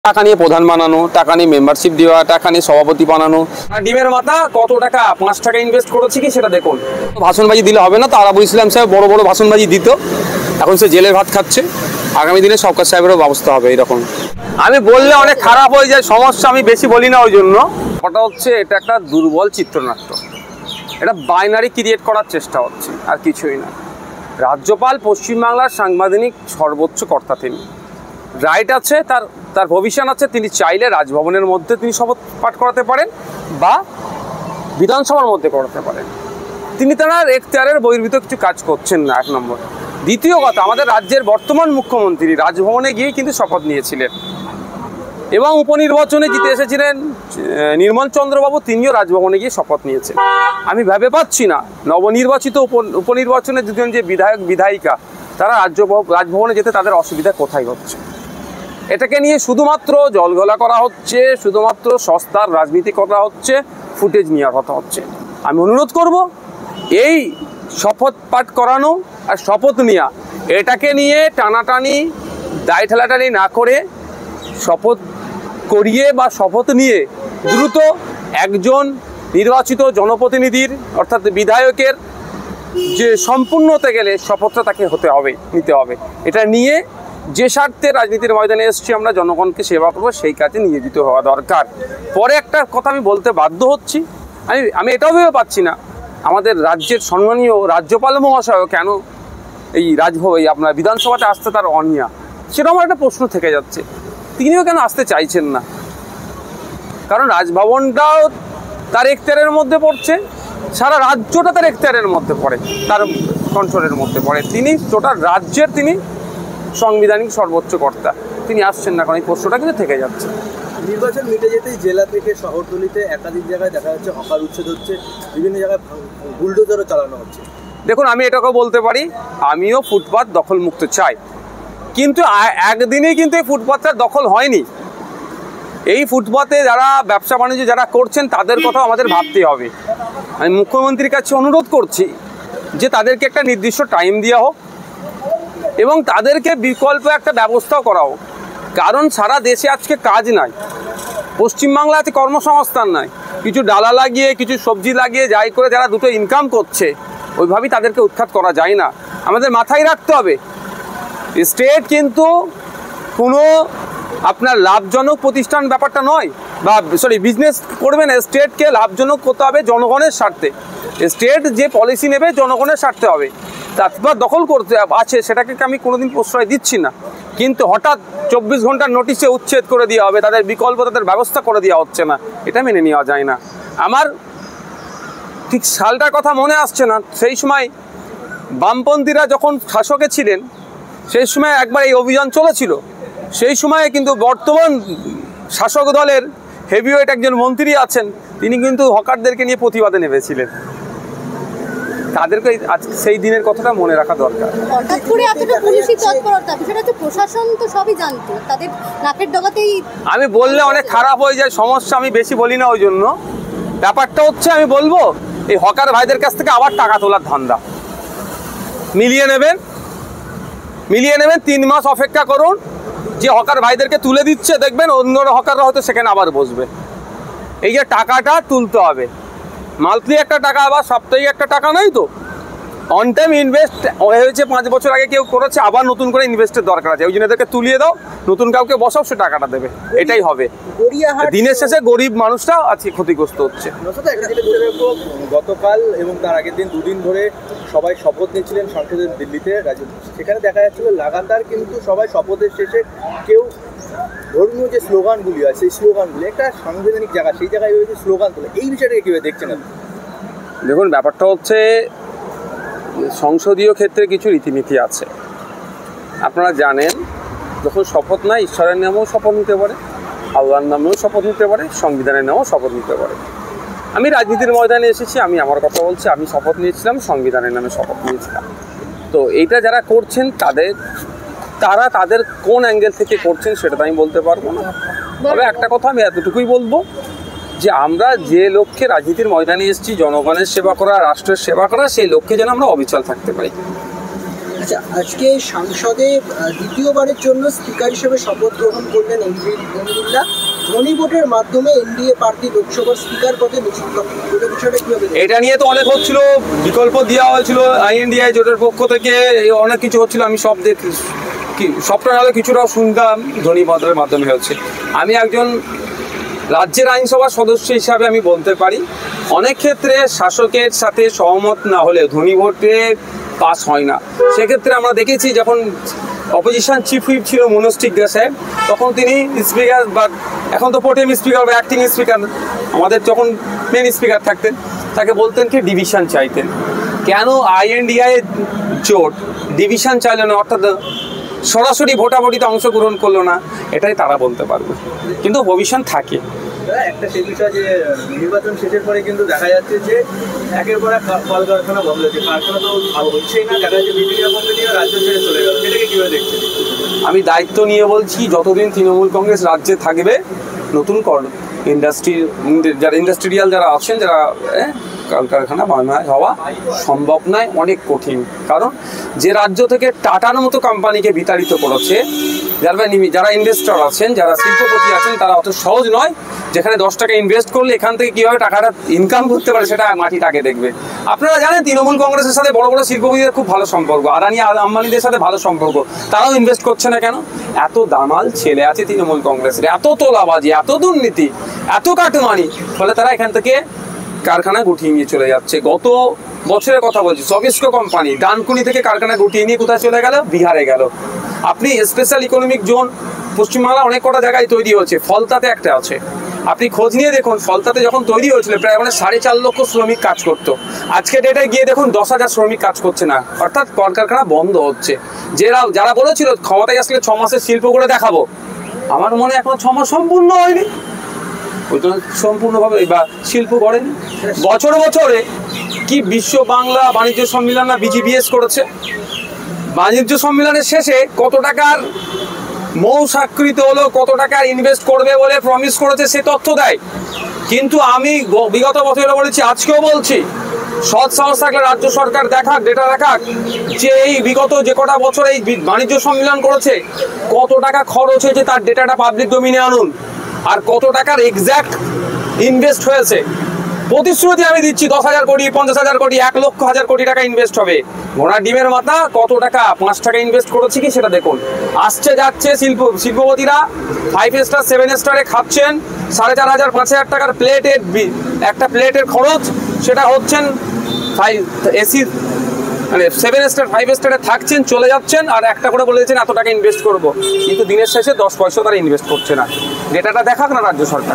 টাকা নিয়ে প্রধান বানানো, টাকা নিয়ে মেম্বারশিপ দেওয়া, টাকা নিয়ে সভাপতি বানানো। আর ডিমের মাথা কত টাকা, 5 টাকা ইনভেস্ট করেছি কি সেটা দেখুন। ভাষণবাজি দিলে হবে না, তো আবু ইসলাম সাহেব বড় বড় ভাষণবাজি দিত, এখন সে জেলের ভাত খাচ্ছে। আগামী দিনে সরকার সাহেবেরও ব্যবস্থা হবে এরকম। আমি বললে অনেক খারাপ হয়ে যায়, সমস্যা আমি বেশি বলি না ওই জন্য। ওটা হচ্ছে এটা একটা দুর্বল চিত্রনাট্য, এটা বাইনারি ক্রিয়েট করার চেষ্টা হচ্ছে, আর কিছুই না। রাজ্যপাল পশ্চিমবাংলার সাংবিধানিক সর্বোচ্চ কর্তা, তিনি রাইট আছে, তার ভবিষ্যৎ আছে। তিনি চাইলে রাজভবনের মধ্যে তিনি শপথ পাঠ করাতে পারেন বা বিধানসভার মধ্যে করাতে পারেন। তিনি তার এখতিয়ারের বহির্ভূত কিছু কাজ করছেন না, এক নম্বর। দ্বিতীয় কথা, আমাদের রাজ্যের বর্তমান মুখ্যমন্ত্রী রাজভবনে গিয়েই কিন্তু শপথ নিয়েছিলেন এবং উপনির্বাচনে জিতে এসেছিলেন নির্মল চন্দ্রবাবু, তিনিও রাজভবনে গিয়ে শপথ নিয়েছেন। আমি ভেবে পাচ্ছি না নবনির্বাচিত উপনির্বাচনের দুজন যে বিধায়ক বিধায়িকা তারা রাজভবনে যেতে তাদের অসুবিধা কোথায় হচ্ছে। এটাকে নিয়ে শুধুমাত্র জলঘোলা করা হচ্ছে, শুধুমাত্র সস্তার রাজনীতি করা হচ্ছে, ফুটেজ নেওয়ার কথা হচ্ছে। আমি অনুরোধ করব, এই শপথ পাঠ করানো আর শপথ নেওয়া, এটাকে নিয়ে টানাটানি দায় ঠেলাটানি না করে শপথ করিয়ে বা শপথ নিয়ে দ্রুত একজন নির্বাচিত জনপ্রতিনিধির অর্থাৎ বিধায়কের যে সম্পূর্ণ হতে গেলে শপথটা তাকে নিতে হবে। এটা নিয়ে যে স্বার্থে রাজনীতির ময়দানে এসেছি আমরা, জনগণকে সেবা করবো, সেই কাজে নিয়োজিত হওয়া দরকার। পরে একটা কথা আমি বলতে বাধ্য হচ্ছি, আমি এটাও ভেবে পাচ্ছি না আমাদের রাজ্যের সম্মানীয় রাজ্যপাল মহাশয় কেন এই আপনার বিধানসভাতে আসতে তার অনিয়া, সেটা আমার একটা প্রশ্ন থেকে যাচ্ছে। তিনিও কেন আসতে চাইছেন না? কারণ রাজভবনটাও তার এখতিয়ারের মধ্যে পড়ছে, সারা রাজ্যটা তার এখতিয়ারের মধ্যে পড়ে, তার কন্ট্রোলের মধ্যে পড়ে। তিনি টোটাল রাজ্যের তিনি সাংবিধানিক সর্বোচ্চ কর্তা, তিনি আসছেন না, কারণ এই প্রশ্নটা কিন্তু থেকে যাচ্ছে। নির্বাচন মিটে যেতেই জেলা থেকে শহরতলিতে একাধিক জায়গায় দেখা যাচ্ছে হকার উচ্ছেদ হচ্ছে, বিভিন্ন জায়গায় বুলডোজারও চালানো হচ্ছে। দেখুন, আমি এটাকেও বলতে পারি, আমিও ফুটপাত দখল মুক্ত চাই, কিন্তু একদিনেই কিন্তু এই ফুটপাতটা দখল হয়নি। এই ফুটপাতে যারা ব্যবসা বাণিজ্য যারা করছেন তাদের কথা আমাদের ভাবতে হবে। আমি মুখ্যমন্ত্রীর কাছে অনুরোধ করছি যে তাদেরকে একটা নির্দিষ্ট টাইম দেওয়া হোক এবং তাদেরকে বিকল্প একটা ব্যবস্থাও করা হোক। কারণ সারা দেশে আজকে কাজ নাই, পশ্চিমবাংলাতে কর্মসংস্থান নাই। কিছু ডালা লাগিয়ে, কিছু সবজি লাগিয়ে, যাই করে যারা দুটো ইনকাম করছে, ওইভাবেই তাদেরকে উৎখাত করা যায় না। আমাদের মাথায় রাখতে হবে, স্টেট কিন্তু কোনো আপনার লাভজনক প্রতিষ্ঠান ব্যাপারটা নয়, বা বিজনেস করবে না। স্টেটকে লাভজনক করতে হবে জনগণের স্বার্থে। স্টেট যে পলিসি নেবে জনগণের স্বার্থে হবে। তারপর দখল করতে আছে, সেটাকে আমি কোনোদিন প্রশ্রয় দিচ্ছি না, কিন্তু হঠাৎ 24 ঘন্টার নোটিশে উচ্ছেদ করে দেওয়া হবে, তাদের বিকল্প তাদের ব্যবস্থা করে দেওয়া হচ্ছে না, এটা মেনে নেওয়া যায় না। আমার ঠিক সালটার কথা মনে আসছে না, সেই সময় বামপন্থীরা যখন শাসকে ছিলেন সেই সময় একবার এই অভিযান চলেছিল। সেই সময়ে কিন্তু বর্তমান শাসক দলের হেভিওয়েট একজন মন্ত্রী আছেন, তিনি কিন্তু হকারদেরকে নিয়ে প্রতিবাদে নেমেছিলেন। তাদেরকে সেই দিনের কথাটা মনে রাখা দরকার। হঠাৎ করে এতটা পুলিশি তৎপরতা, বিষয়টা তো প্রশাসন তো সবই জানতো, তাদের নাকের ডগাতেই। আমি বললে অনেক খারাপ হয়ে যায়, সমস্যা আমি বেশি বলি না ওই জন্য। ব্যাপারটা হচ্ছে, আমি বলবো এই হকার ভাইদের কাছ থেকে আবার টাকা তোলার ধান্দা। মিলিয়ে নেবেন 3 মাস অপেক্ষা করুন, যে হকার ভাইদেরকে তুলে দিচ্ছে দেখবেন অন্য হকাররা হয়তো সেখানে আবার বসবে। এই যে টাকাটা তুলতে হবে, মান্থলি একটা টাকা, আবার সাপ্তাহিক একটা টাকা নয় তো। অন টাইম ইনভেস্ট হয়েছে, 5 বছর আগে কেউ করেছে, আবার নতুন করে ইনভেস্টের দরকার আছে, ওই জন্য এদেরকে তুলিয়ে দাও, নতুন কাউকে বসাও, সে টাকাটা দেবে, এটাই হবে। দিনের শেষে গরিব মানুষটা আজকে ক্ষতিগ্রস্ত হচ্ছে। গতকাল এবং তার আগের দিন 2 দিন ধরে সবাই শপথ নিয়েছিলেন সংসদের দিল্লিতে, সেখানে দেখা যাচ্ছিল লাগাতার কিন্তু সবাই শপথের শেষে কেউ ধর্মীয় যে স্লোগানগুলি হয়, সেই স্লোগানগুলি একটা সাংবিধানিক জায়গা, সেই জায়গায় স্লোগান তোলে, এই বিষয়টাকে কীভাবে দেখছেন আপনি? দেখুন, ব্যাপারটা হচ্ছে সংসদীয় ক্ষেত্রে কিছু রীতিনীতি আছে। আপনারা জানেন, যখন শপথ না, ঈশ্বরের নামেও শপথ নিতে পারে, আল্লাহর নামেও শপথ নিতে পারে, সংবিধানের নামেও শপথ নিতে পারে। আমি রাজনীতির ময়দানে এসেছি, আমি আমার কথা বলছি, আমি শপথ নিয়েছিলাম, সংবিধানের নামে শপথ নিয়েছিলাম। তো এইটা যারা করছেন তারা তাদের কোন অ্যাঙ্গেল থেকে করছেন সেটা তো আমি বলতে পারবো না। তবে একটা কথা আমি এতটুকুই বলবো, যে আমরা যে লক্ষ্যে রাজনীতির ময়দানে এসেছি, জনগণের সেবা করা, রাষ্ট্রের সেবা করা, সেই লক্ষ্যে যেন আমরা অবিচল থাকতে পারি। আচ্ছা, আজকে সংসদে দ্বিতীয়বারের জন্য স্পিকার হিসেবে শপথ গ্রহণ করলেন ওম বিড়লা। ধ্বনি ভোটের মাধ্যমে এনডিএ প্রার্থী লোকসভার স্পিকার পদে নিযুক্ত। পুরো বিষয়টা কিভাবে? এটা নিয়ে তো অনেক হচ্ছিল, বিকল্প দেওয়া হয়েছিল আইএনডিআই জোটের পক্ষ থেকে, অনেক কিছু হচ্ছিল। আমি সবটা হলে কিছুটাও শুনতাম ধ্বনি ভোটের মাধ্যমে হচ্ছে। আমি একজন রাজ্যের আইনসভার সদস্য হিসাবে আমি বলতে পারি, অনেক ক্ষেত্রে শাসকের সাথে সহমত না হলে ধ্বনি ভোটে পাস হয় না। সেক্ষেত্রে আমরা দেখেছি যখন অপোজিশন চিফ হুইপ ছিল মনোজ টিগ্গা সাহেব, তখন তিনি স্পিকার বা এখন তো প্রোটেম স্পিকার বা অ্যাক্টিং স্পিকার, আমাদের যখন মেন স্পিকার থাকতেন তাকে বলতেন কি ডিভিশন চাইতেন। কেন আইএনডিআই জোট ডিভিশন চাইল না, অর্থাৎ সরাসরি ভোটাভুটিতে অংশগ্রহণ করলো না, এটাই তারা বলতে পারবে, কিন্তু ভবিষ্যৎ থাকে। একটা সেই বিষয় যে নির্বাচন শেষের পরে কিন্তু দেখা যাচ্ছে যে একের পর এক কলকারখানা বন্ধ হচ্ছে, কারখানা তো ভালো হচ্ছেই না, দেখা যাচ্ছে বিভিন্ন কোম্পানিরা রাজ্য ছেড়ে চলে গেল, সেটাকে কীভাবে দেখছেন? আমি দায়িত্ব নিয়ে বলছি, যতদিন তৃণমূল কংগ্রেস রাজ্যে থাকবে নতুন ইন্ডাস্ট্রিয়াল যারা আছেন, যারা কলকারখানা বানায় হওয়া সম্ভব নয়, অনেক কঠিন। কারণ যে রাজ্য থেকে টাটার মতো কোম্পানিকে বিতাড়িত করেছে, যারা ইনভেস্টর আছেন, যারা শিল্পপতি আছেন, তারা অত সহজ নয় যেখানে 10 টাকা ইনভেস্ট করলে এখান থেকে কীভাবে টাকাটা ইনকাম করতে পারে সেটা মাটিটাকে দেখবে। আপনারা জানেন তৃণমূল কংগ্রেসের সাথে বড় বড় শিল্পপতিদের খুব ভালো সম্পর্ক, আদানি আম্বানিদের সাথে ভালো সম্পর্ক, তারাও ইনভেস্ট করছে না কেন? এত দামাল ছেলে আছে তৃণমূল কংগ্রেসের, এত তোলাবাজি, এত দুর্নীতি, এত কাটমানি, ফলে তারা এখান থেকে কারখানা গুটিয়ে নিয়ে চলে যাচ্ছে। গত বছরের কথা বলছি, সবিস্কো কোম্পানি ডানকুনি থেকে কারখানা গুটিয়ে নিয়ে কোথায় চলে গেল? বিহারে গেল। আপনি স্পেশাল ইকোনমিক জোন পশ্চিমবাংলা অনেক কটা জায়গায় তৈরি হচ্ছে, ফলতাতে একটা আছে, আপনি খোঁজ নিয়ে দেখুন। ফলতাতে যখন তৈরি হয়েছিল প্রায় 4.5 লক্ষ শ্রমিক কাজ করতো, আজকে ডেটে গিয়ে দেখুন 10,000 শ্রমিক কাজ করছে না, অর্থাৎ কলকারখানা বন্ধ হচ্ছে। যারা বলেছিল ক্ষমতায় আসলে 6 মাসের শিল্প করে দেখাবো, আমার মনে এখন 6 মাস সম্পূর্ণ হয়নি, ওই জন্য সম্পূর্ণভাবে বা শিল্প করেনি। বছরে কি বিশ্ব বাংলা বাণিজ্য সম্মেলন না বিজিবিএস করেছে, বাণিজ্য সম্মেলনের শেষে কত টাকার মৌ স্বাক্ষরিত হলো, কত টাকা ইনভেস্ট করবে বলে প্রমিস করেছে, সে তথ্য দেয়। কিন্তু আমি বিগত বছরে বলেছি, আজকেও বলছি, সৎ সাহস থাকলে রাজ্য সরকার ডেটা দেখাক যে এই বিগত যে কটা বছর এই বাণিজ্য সম্মেলন করেছে কত টাকা খরচ হয়েছে, তার ডেটাটা পাবলিক ডোমিনে আনুন, আর কত টাকার এক্স্যাক্ট ইনভেস্ট হয়েছে। প্রতিশ্রুতি আমি দিচ্ছি 10,000 কোটি, 50,000 কোটি, 1,00,000 কোটি টাকা ইনভেস্ট হবে। ঘোড়া ডিমের মাথা কত টাকা 5 টাকা ইনভেস্ট করেছি কি সেটা দেখুন। আসছে যাচ্ছে শিল্পপতিরা 5 স্টার 7 স্টারে খাচ্ছেন, 4,500 5,000 টাকার একটা প্লেটের খরচ, সেটা হচ্ছেন এসি মানে 7 স্টার 5 স্টারে থাকছেন, চলে যাচ্ছেন, আর একটা করে বলেছেন এত টাকা ইনভেস্ট করব, কিন্তু দিনের শেষে 10 পয়সা তারা ইনভেস্ট করছে না। ডেটাটা দেখাক না রাজ্য সরকার।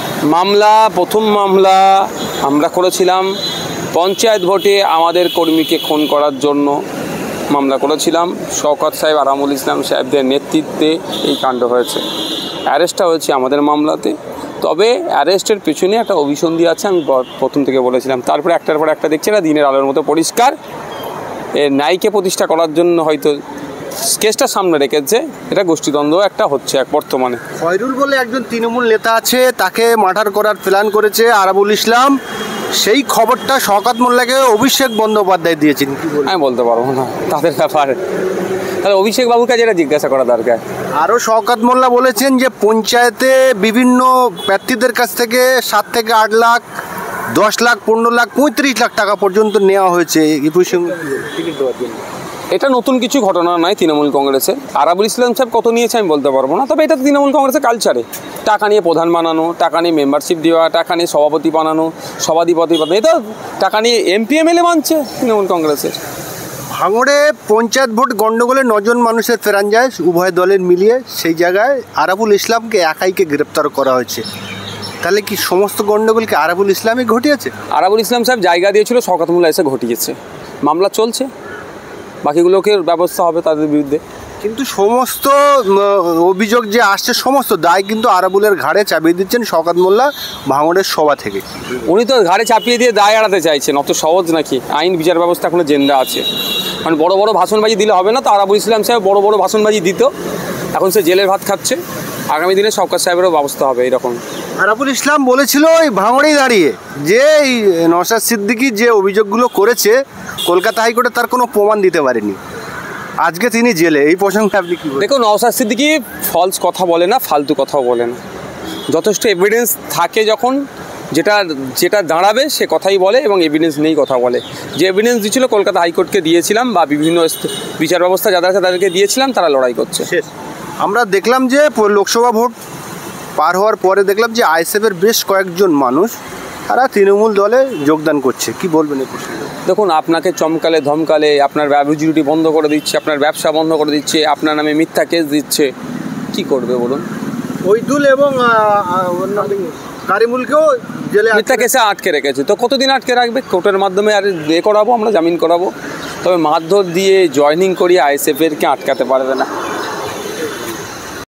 প্রথম মামলা আমরা করেছিলাম পঞ্চায়েত ভোটে আমাদের কর্মীকে খুন করার জন্য মামলা করেছিলাম। শওকত সাহেব, আরামুল ইসলাম সাহেবদের নেতৃত্বে এই কাণ্ড হয়েছে, অ্যারেস্টটা হয়েছে আমাদের মামলাতে। তবে অ্যারেস্টের পেছনে একটা অভিসন্ধি আছে, আমি প্রথম থেকে বলেছিলাম। তারপরে একটার পর একটা দেখছি না, দিনের আলোর মতো পরিষ্কার। ন্যায়কে প্রতিষ্ঠা করার জন্য হয়তো কেসটা সামনে রেখেছে, এটা গোষ্ঠীদ্বন্দ্ব একটা হচ্ছে বর্তমানে। খয়রুল বলে একজন তৃণমূল নেতা আছে, তাকে মার্ডার করার প্ল্যান করেছে আরাবুল ইসলাম, সেই খবরটা শওকত মোল্লাকে অভিষেক বন্দ্যোপাধ্যায় দিয়েছেন। আমি বলতে পারবো না তাদের ব্যাপারে, তাহলে অভিষেক বাবুকে যেটা জিজ্ঞাসা করা দরকার। আরও শওকত মোল্লা বলেছেন যে পঞ্চায়েতে বিভিন্ন প্রার্থীদের কাছ থেকে 7 থেকে 8 লাখ, 10 লাখ, 15 লাখ, 35 লাখ টাকা পর্যন্ত নেওয়া হয়েছে টিকিট দেওয়ার জন্য। এটা নতুন কিছু ঘটনা নয় তৃণমূল কংগ্রেসের। আরাবুল ইসলাম সাহেব কত নিয়েছে আমি বলতে পারবো না, তবে এটা তৃণমূল কংগ্রেসের কালচারে টাকা নিয়ে প্রধান বানানো, টাকা নিয়ে মেম্বারশিপ দেওয়া, টাকা নিয়ে সভাপতি বানানো, সভাধিপতি বানানো, এটা টাকা নিয়ে এমপি এমএলএ মানছে তৃণমূল কংগ্রেসের। ভাঙড়ে পঞ্চায়েত ভোট গণ্ডগোলে 9 জন মানুষের প্রাণ যায় উভয় দলের মিলিয়ে, সেই জায়গায় আরাবুল ইসলামকে একাইকে গ্রেপ্তার করা হয়েছে। তাহলে কি সমস্ত গণ্ডগোলকে আরাবুল ইসলামই ঘটিয়েছে? আরাবুল ইসলাম সাহেব জায়গা দিয়েছিল, শওকত মোল্লা এসে ঘটিয়েছে। মামলা চলছে, বাকিগুলোকে ব্যবস্থা হবে তাদের বিরুদ্ধে। কিন্তু সমস্ত অভিযোগ যে আসছে, সমস্ত দায় কিন্তু আরাবুলের ঘাড়ে চাপিয়ে দিচ্ছেন শওকত মোল্লা ভাঙড়ের সভা থেকে। উনি তো ঘাড়ে চাপিয়ে দিয়ে দায় এড়াতে চাইছেন, অত সহজ নাকি? আইন বিচার ব্যবস্থা এখনো জেন্দা আছে, কারণ বড় বড় ভাষণবাজি দিলে হবে না। তো আরাবুল ইসলাম সাহেব বড় বড় ভাষণবাজি দিত, এখন সে জেলের ভাত খাচ্ছে। আগামী দিনে শওকত সাহেবেরও ব্যবস্থা হবে এরকম। আরাবুল ইসলাম বলেছিল ওই ভাঙড়েই দাঁড়িয়ে যে এই নওশাদ সিদ্দিকী যে অভিযোগগুলো করেছে কলকাতা হাইকোর্টে তার কোনো প্রমাণ দিতে পারেনি। আজকে তিনি জেলে, এই প্রসঙ্গে আপনি কি বলবেন? দেখুন, নওশাদ সিদ্দিকী ফলস কথা বলে না, ফালতু কথাও বলে না। যথেষ্ট এভিডেন্স থাকে যখন, যেটা দাঁড়াবে সে কথাই বলে, এবং এভিডেন্স নেই কথা বলে। যে এভিডেন্স দিয়েছিল কলকাতা হাইকোর্টকে দিয়েছিলাম, বা বিভিন্ন বিচার ব্যবস্থা যাদের আছে তাদেরকে দিয়েছিলাম, তারা লড়াই করছে। শেষ আমরা দেখলাম যে লোকসভা ভোট পার হওয়ার পরে দেখলাম যে আইএসএফের বেশ কয়েকজন মানুষ তারা তৃণমূল দলে যোগদান করছে, কি বলবেন এই প্রসঙ্গে? দেখুন, আপনাকে চমকালে ধমকালে আপনার রুজি বন্ধ করে দিচ্ছে, আপনার ব্যবসা বন্ধ করে দিচ্ছে, আপনার নামে মিথ্যা কেস দিচ্ছে, কি করবে বলুন? ওইদুল এবং কারিমুলকেও জেলে মিথ্যা কেসে আটকে রেখেছে, তো কতদিন আটকে রাখবে? কোর্টের মাধ্যমে আর করাবো, আমরা জামিন করাবো। তবে মারধর দিয়ে জয়েনিং করিয়ে আইএসএফেরকে আটকাতে পারবে না।